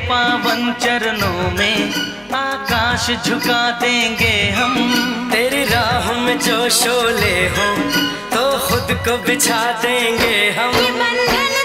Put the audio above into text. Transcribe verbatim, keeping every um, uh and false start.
पावन चरणों में आकाश झुका देंगे हम। तेरी राह में जो शोले हो तो खुद को बिछा देंगे हम। ये बंधन